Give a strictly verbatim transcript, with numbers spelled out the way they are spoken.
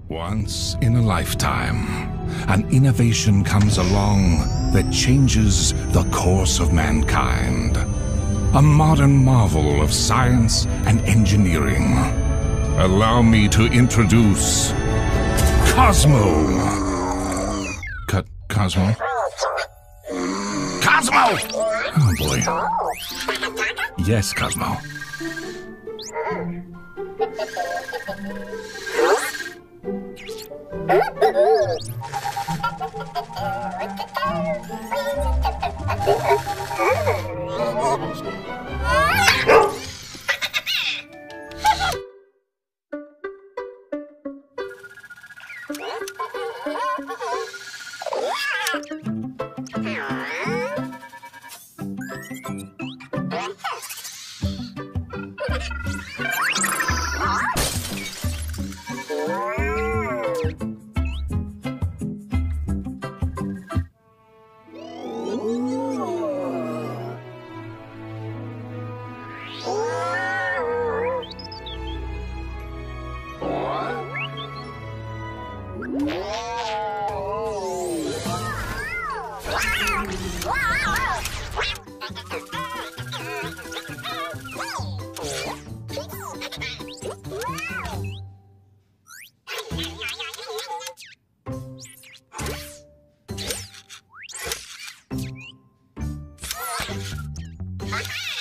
Once in a lifetime, an innovation comes along that changes the course of mankind. A modern marvel of science and engineering. Allow me to introduce Cosmo. Cut Cosmo? Cosmo! Oh boy. Yes, Cosmo. Ha ha!